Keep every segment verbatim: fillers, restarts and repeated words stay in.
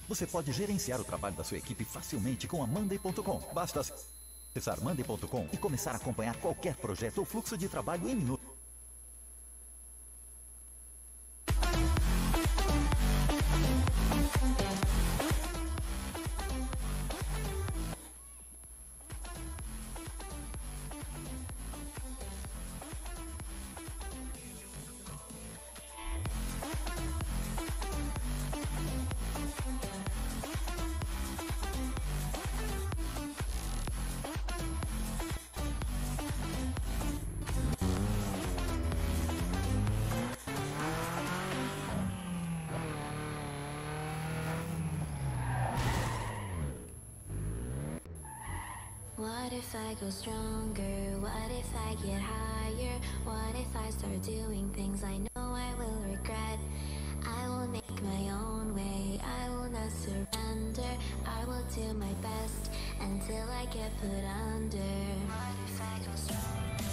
Você pode gerenciar o trabalho da sua equipe facilmente com a Monday ponto com. Basta acessar Monday ponto com e começar a acompanhar qualquer projeto ou fluxo de trabalho em minutos. What if I go stronger? What if I get higher? What if I start doing things I know I will regret? I will make my own way, I will not surrender. I will do my best until I get put under. What if I go stronger?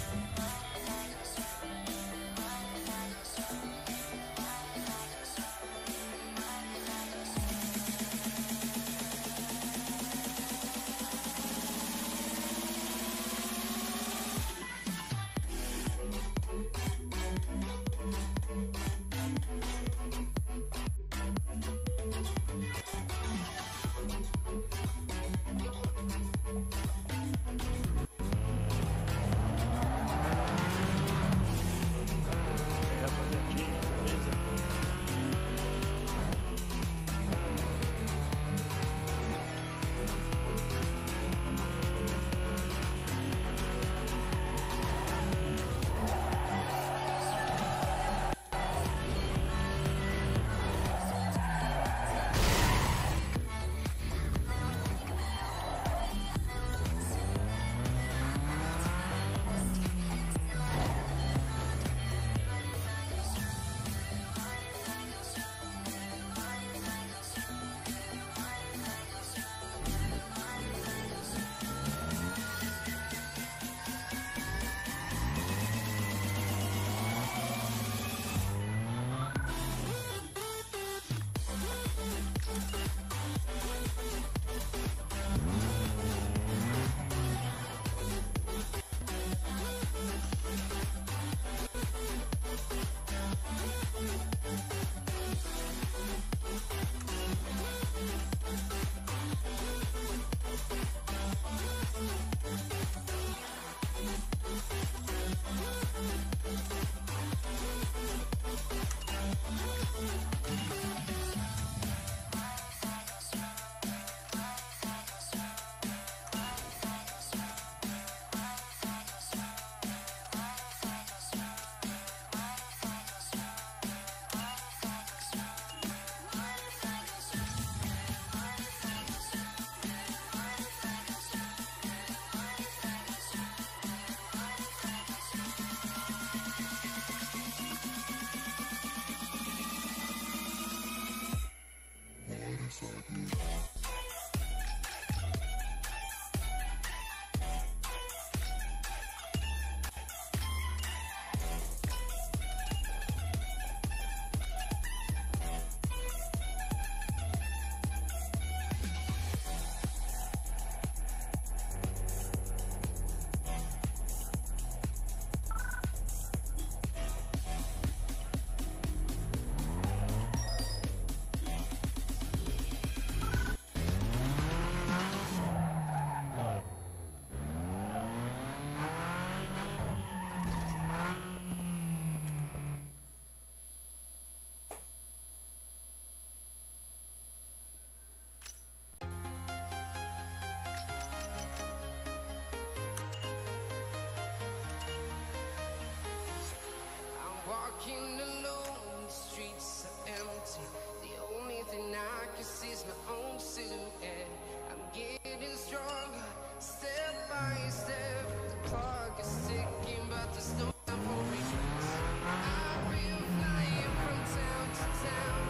Walking alone, the streets are empty. The only thing I can see is my own silhouette. I'm getting stronger, step by step. The clock is ticking, but there's no time for retreat. I've been flying from town to town,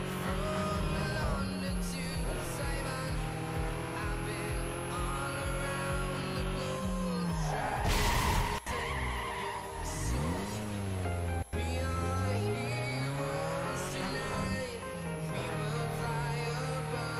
from London to Taiwan. I've been all around the globe, trying to take your soul. We are heroes tonight. We will fly above.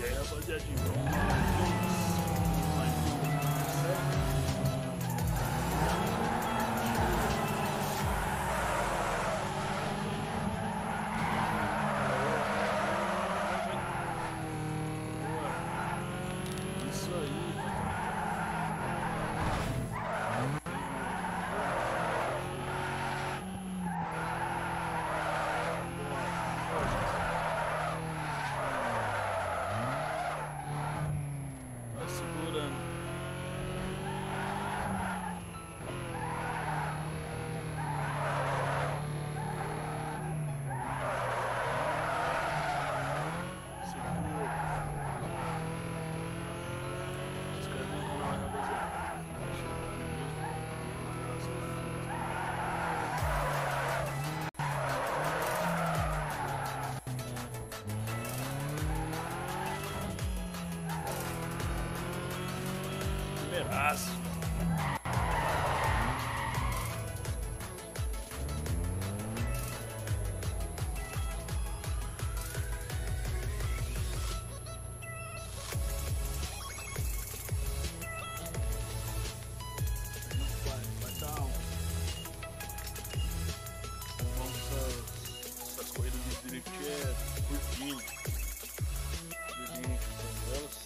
E aí, rapaziadinha, vamos mais um, certo? Primeiraço. Vai dar um. Vamos essas corridas de drift é curtindo. Curtindo elas.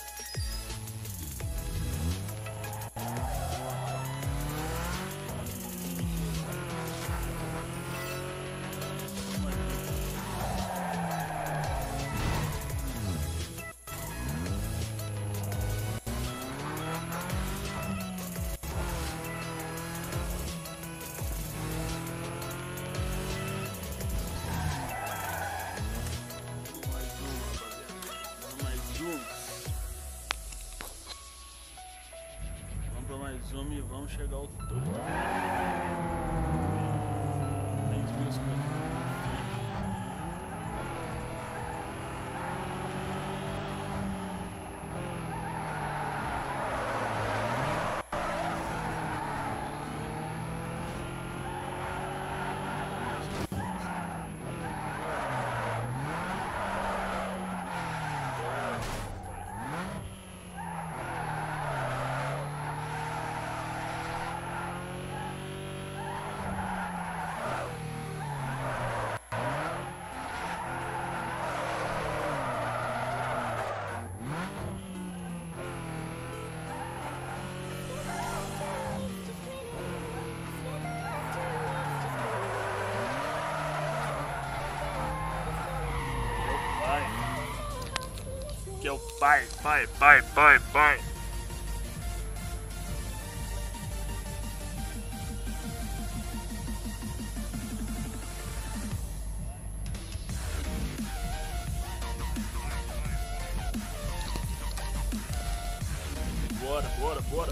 E vamos chegar ao topo. três mil e cinquenta. Que é o pai, pai, pai, pai, pai. Bora, bora, bora.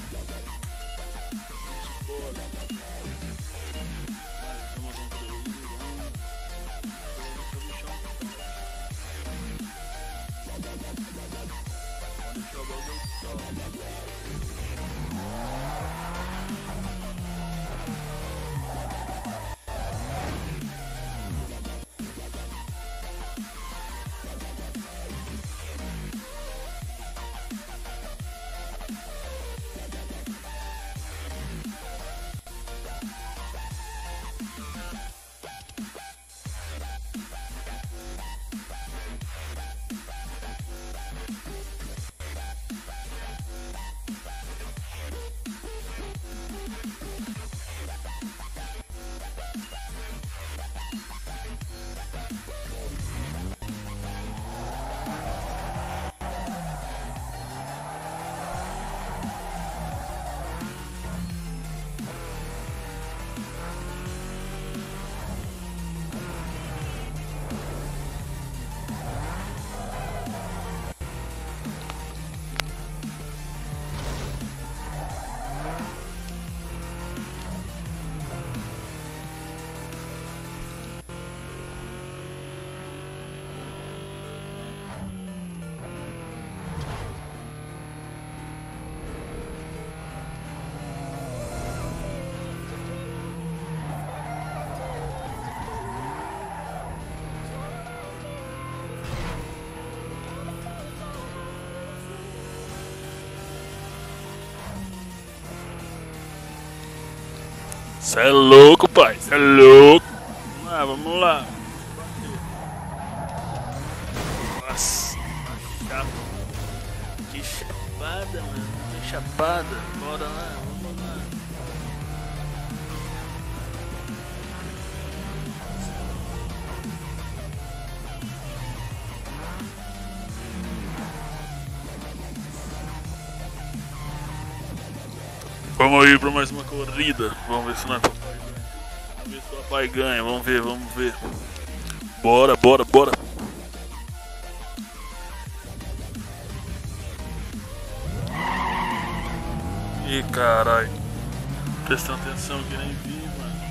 Bora. Vamos, vamos, vamos. Cê é louco, pai. Cê é louco. Ah, vamos lá. Nossa. Que chapada, mano. Que chapada. Bora lá. Vamos lá. Vamos aí pra mais uma corrida. Vamos ver se nós vamos ver se o papai ganha. Vamos ver, vamos ver. Bora, bora, bora. Ih, carai. Prestando atenção que nem vi, mano.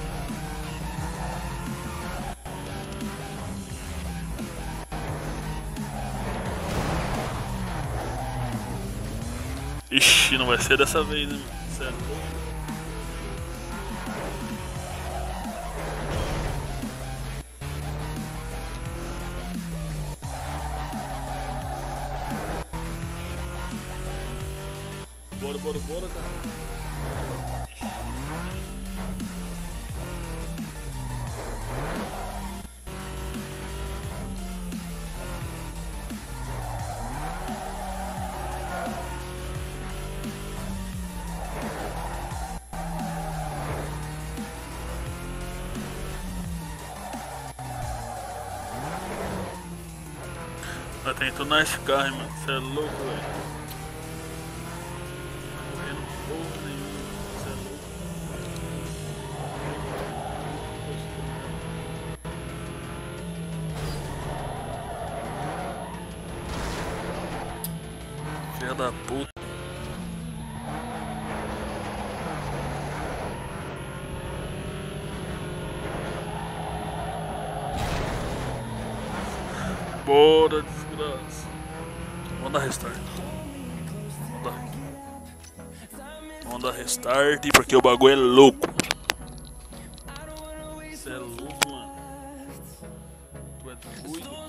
Ixi, não vai ser dessa vez, né, mano? Certo. Bora, bora, bora, cara. Eu tenho que tornar esse carro, mano. Você é louco, velho. Filha da puta. Bora, desgraça. Vamos dar restart. Vamos dar. Vamos dar restart porque o bagulho é louco. Você é louco, mano. Tu é doido.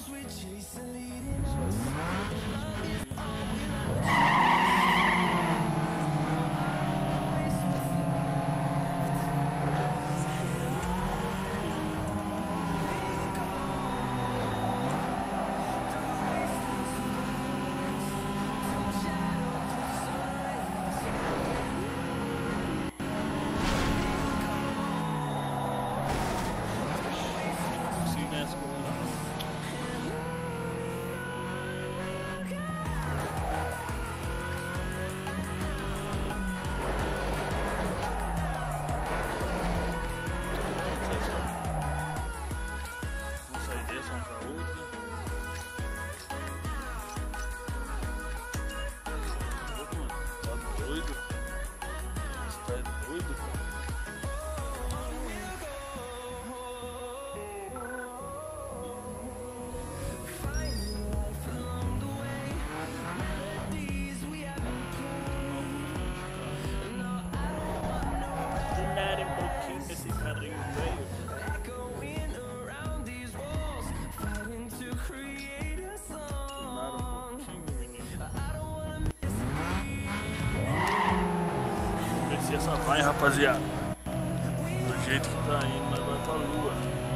Essa vai, rapaziada. Do jeito que tá indo, nós vai pra lua.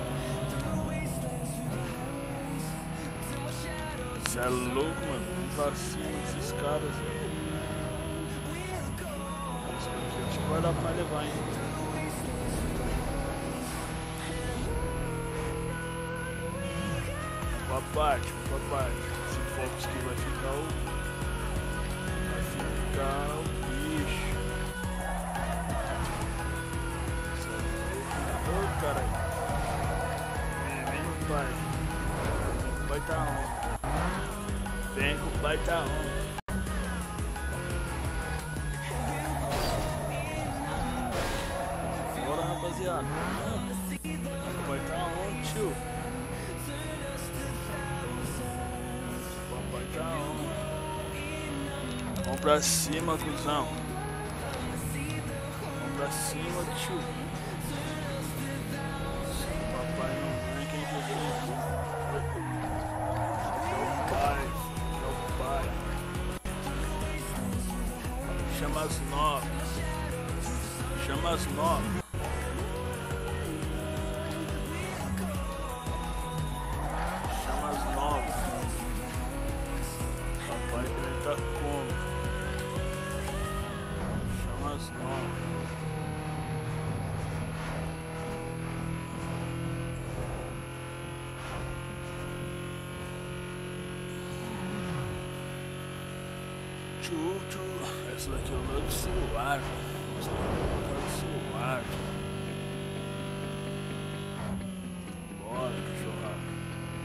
Cê é louco, mano. Vamos pra cima desses caras. Isso aqui acho que vai dar pra levar, hein. Pra parte, pra parte. Esse Fox aqui vai ficar o. Vai ficar o bicho. Caralho. Vem com o pai. Vem com o pai tá on. Vem com o pai tá on. Bora, rapaziada. O pai tá on, tio. O pai tá on. Vamos pra cima, cuzão. Vamos pra cima, tio. Chama as nove. Chama as nove. Tá como? Chama as nomes. Tchu, tchu. Essa daqui é o meu do celular. Essa daqui é o meu do celular. Bora, cachorrada.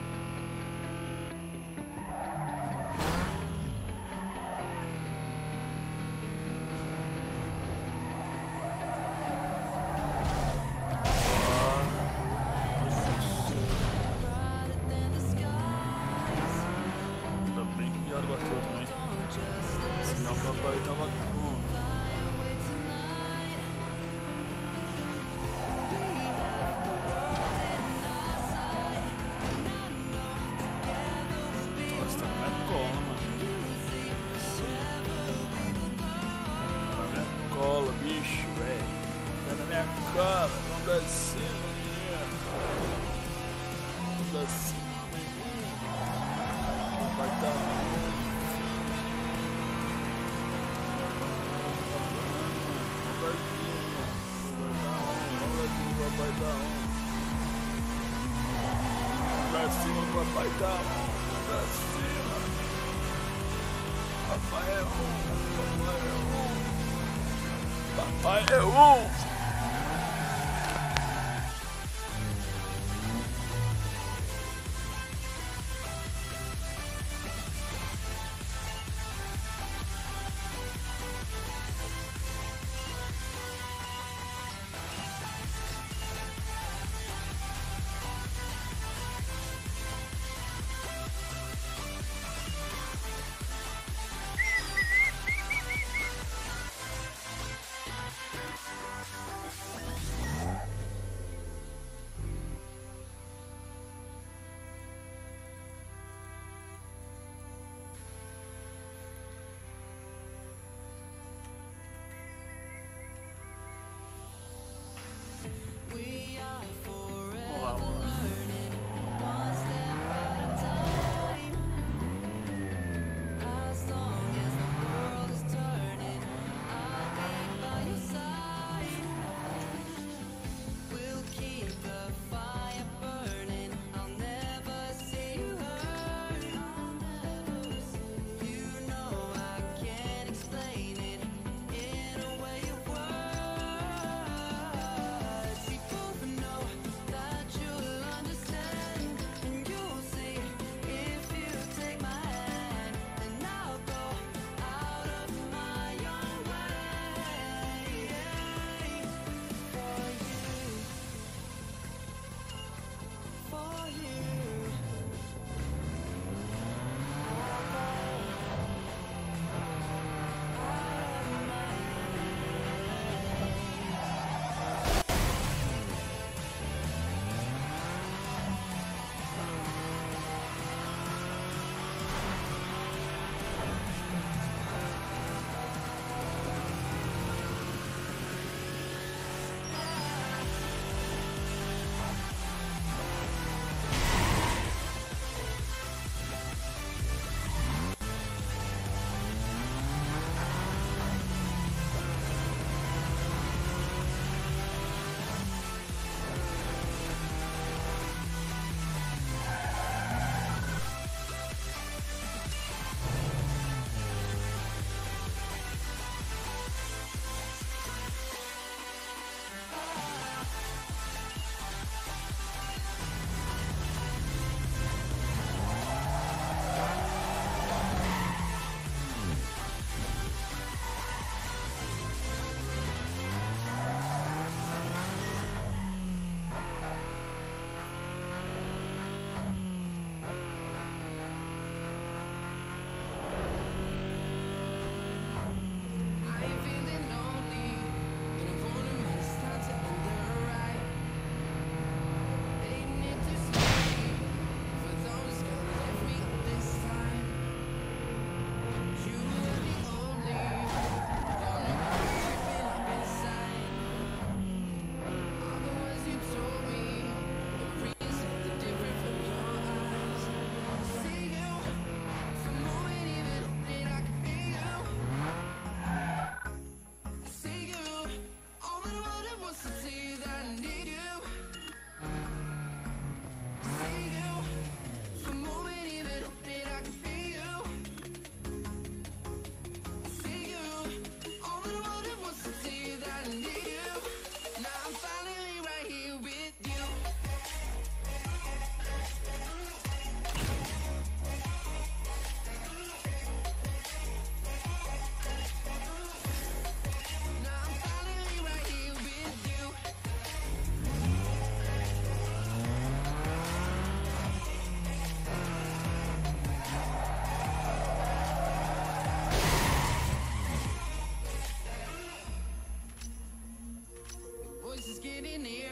Ainda bem que já bateu também. Senão o papai tava com. Nossa, tá na minha cola, mano. Tá na minha cola, bicho, velho. Tá na minha cola. Vamos pra cima, menino. Vamos pra cima, menino. Vai dar. Papai da onda, pra cima, papai da onda, pra cima. Papai é um, papai é um, papai é um.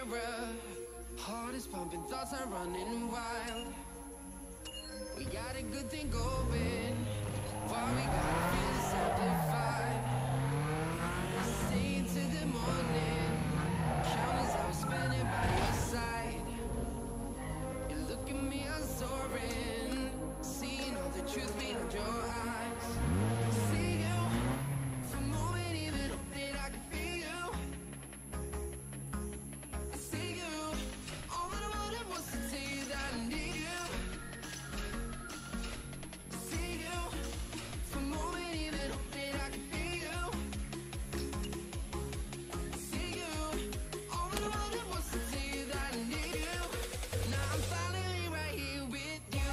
nearer. Heart is pumping, thoughts are running wild. We got a good thing going. Why we gotta feel simplified? Stay till the morning. Countless hours spending by your side. You look at me, I'm soaring. Seeing all the truth behind your eyes. See you. For a moment, even up that I can feel you. I see you. All that I wanted was to tell you that I need you. I see you. For a moment, even up that I can feel you. I see you. All that I wanted was to tell you that I need you. Now I'm finally right here with you.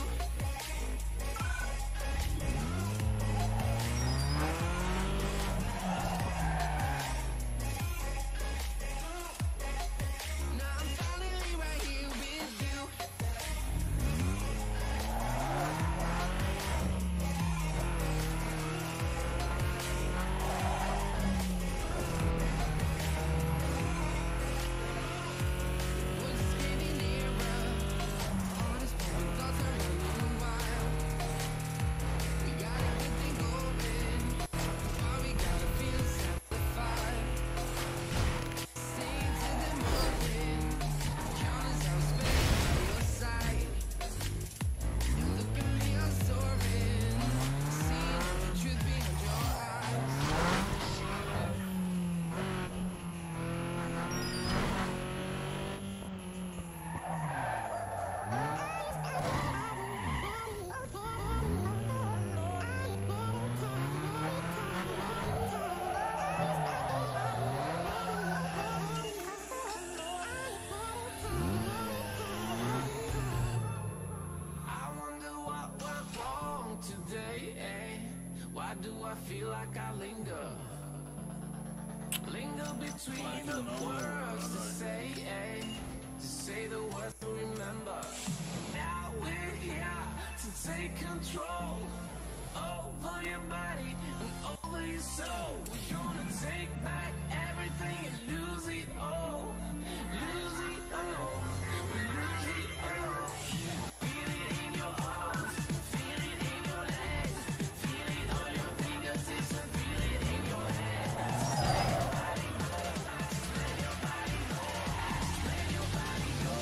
Now I'm finally right here with you. We're just getting nearer. Heart is pumping, thoughts are running wild. We got a good thing going. Why we gotta feel simplified? Stay till the morning. Countless hours spent by your side. You look at me, I'm soaring. Seeing all the truth behind your eyes. I wonder what went wrong today, eh? Why do I feel like I linger? Linger between the words to say, eh? To say the words to remember. Now we're here to take control over your body and over your soul. We're gonna take back everything and lose it all. Lose it all. Lose it all. Feel it in your arms, feel it in your legs, feel it on your fingertips and feel it in your head. Let your body go, let your body go, let your body go.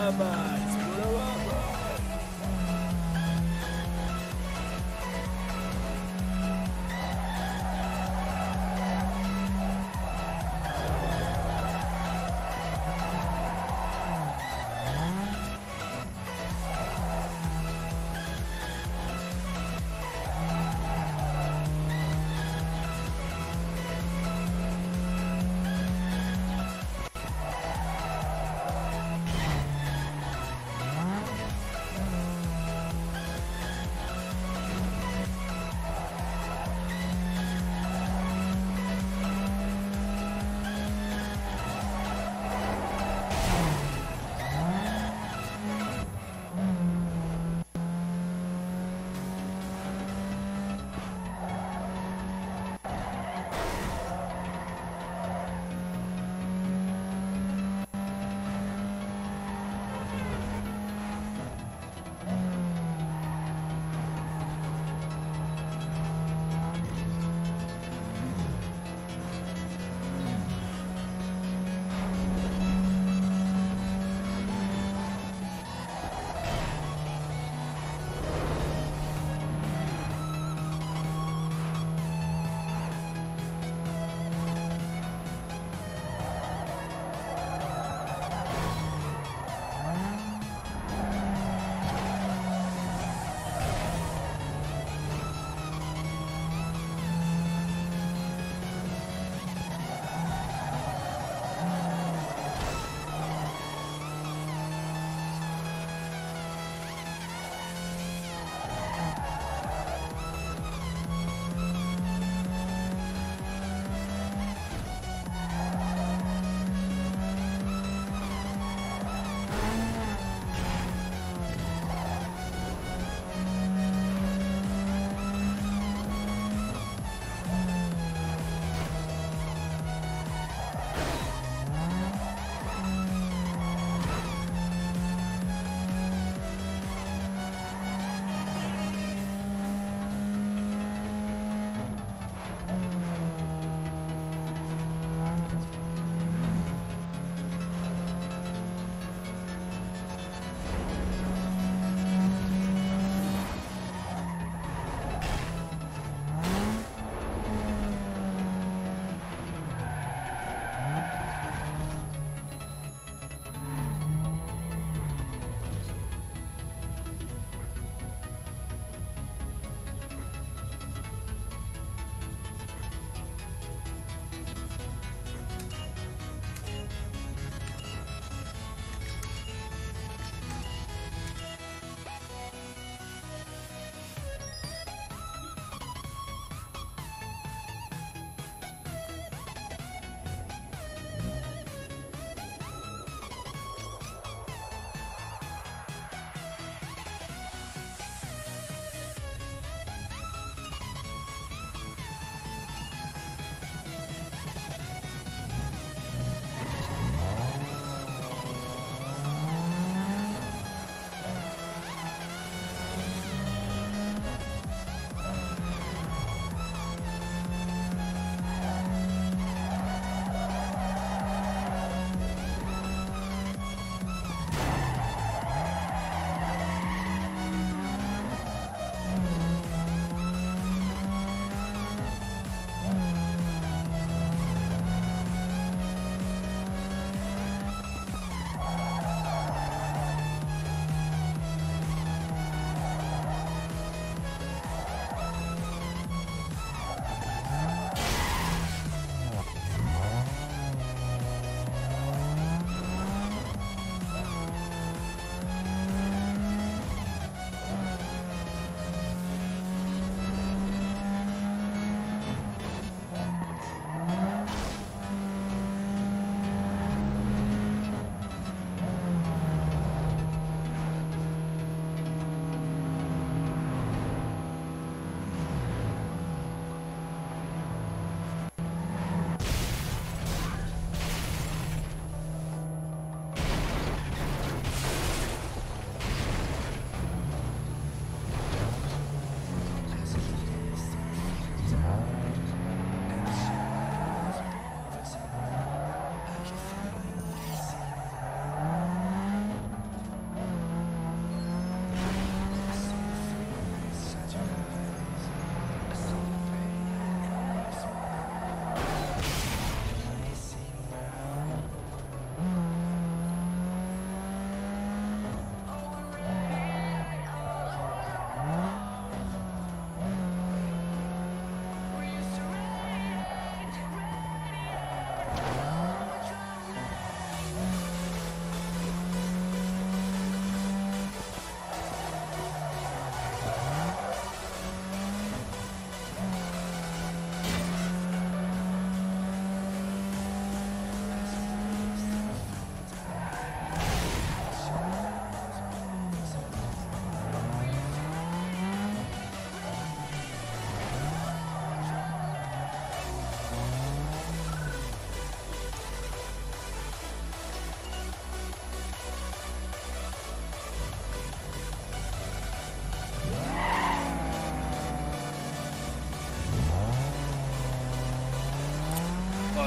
vai, segura lá, vai.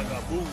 vagabundo.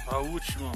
A última.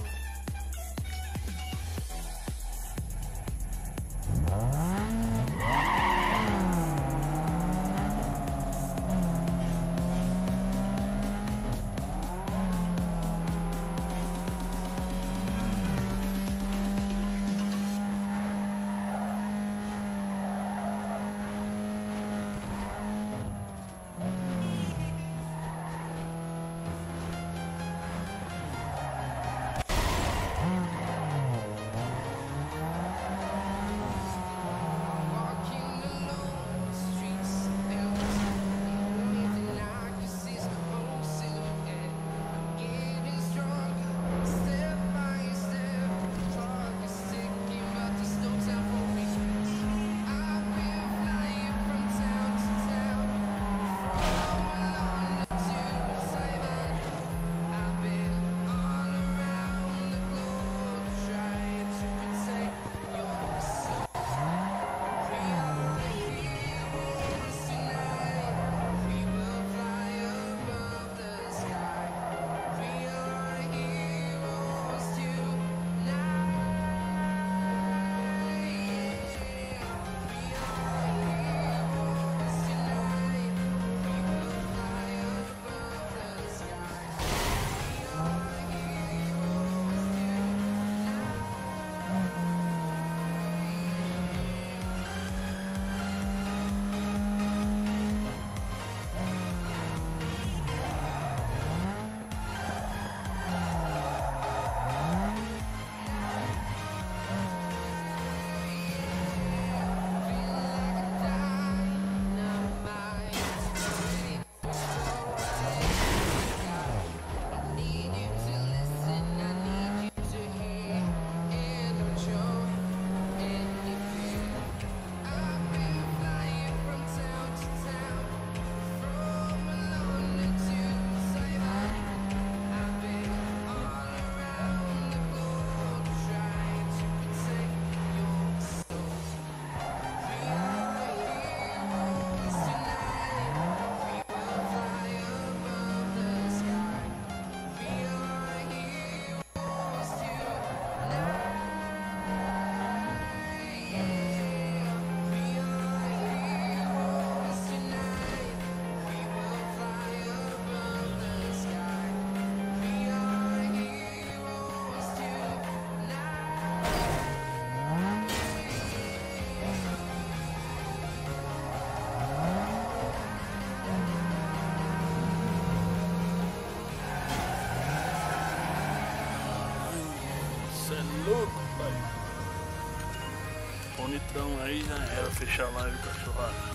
Então aí já era fechar a live, cachorrada.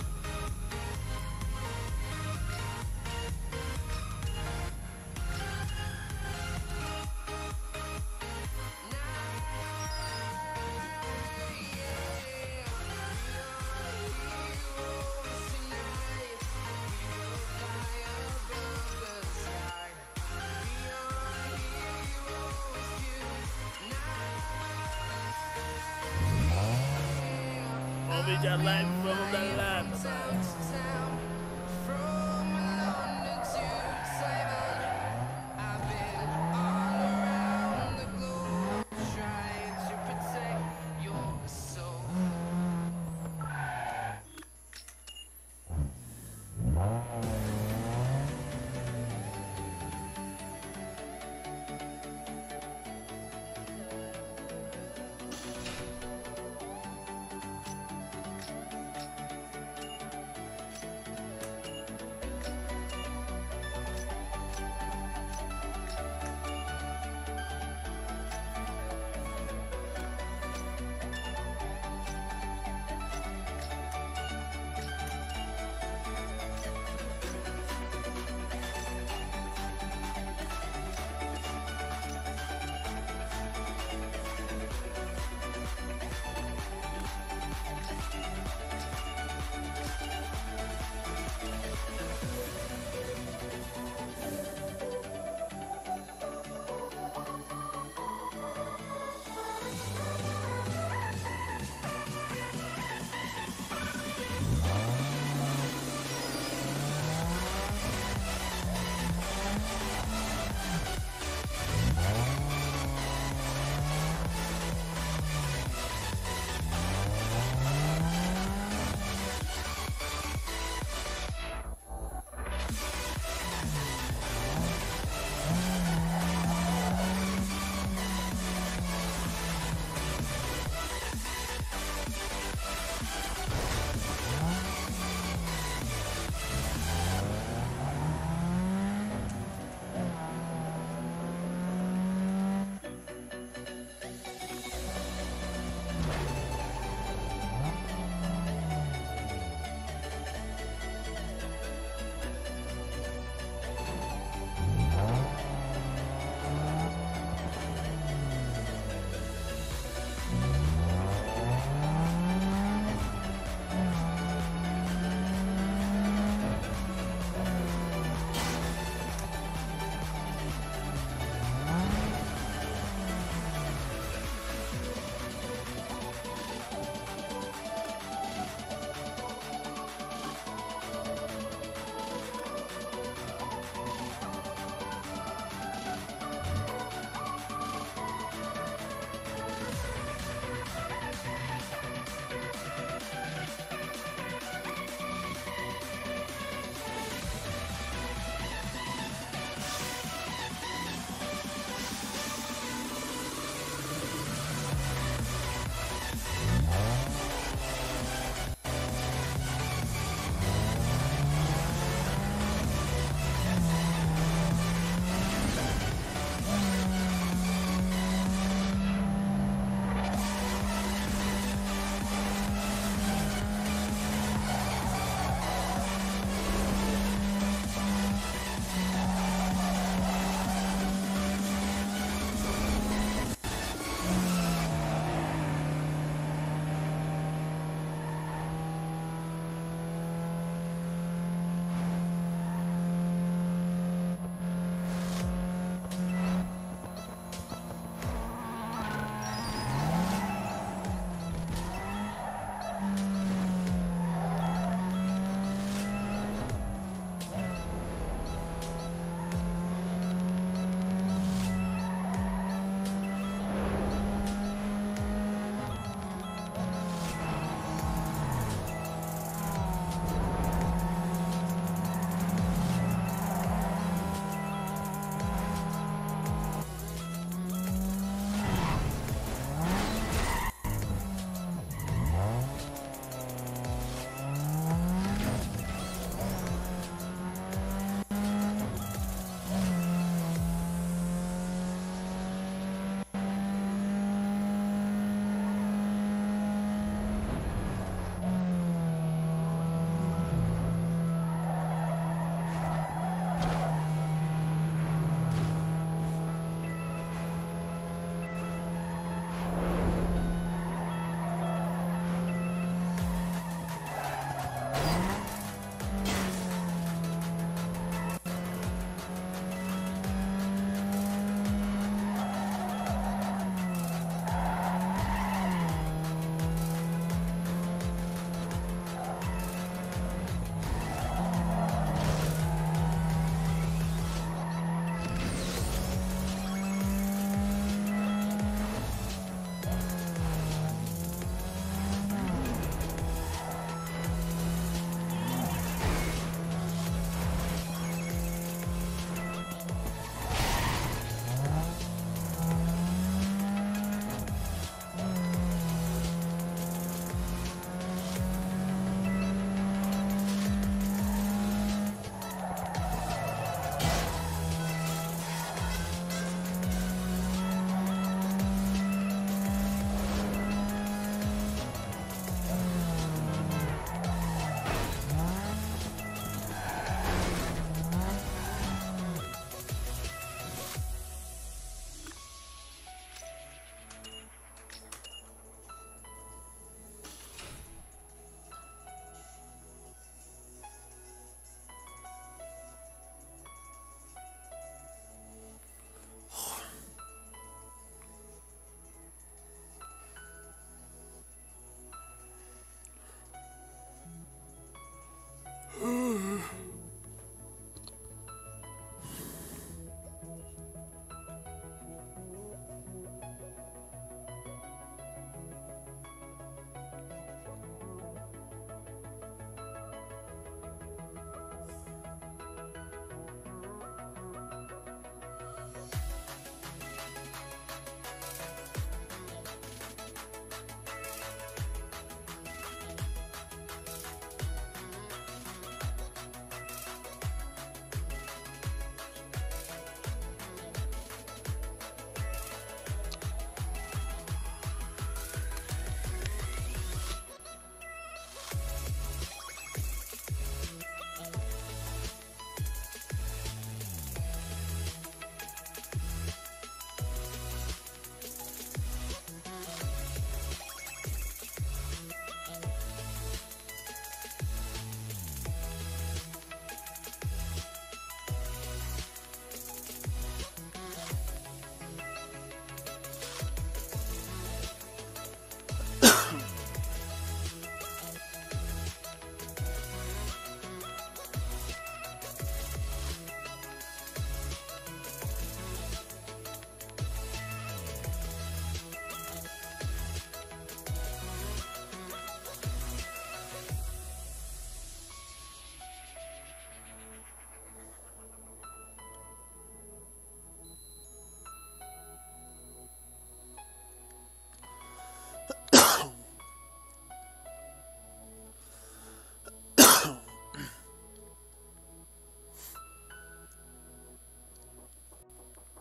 Vamos ver a live, vamos dar live.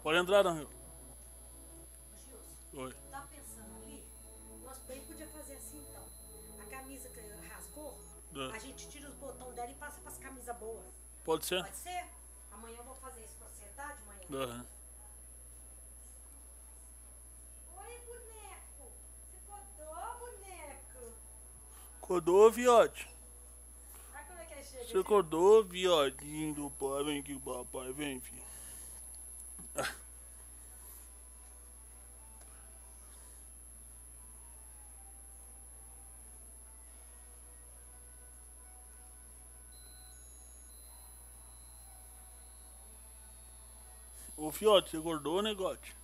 Pode entrar, não. Oi. Tá pensando ali? Nós bem podia fazer assim então. A camisa que rasgou, É. a gente tira os botões dela e passa pras camisas boas. Pode ser? Pode ser? Amanhã eu vou fazer isso pra você, tá? De manhã. Aham. Oi, boneco. Você acordou, boneco? Acordou, viado. Olha como é que ele chega. Você acordou, viadinho do pai. Vem aqui, papai. Vem, filho. Ah. Ô, fiote, você acordou, né, Gote?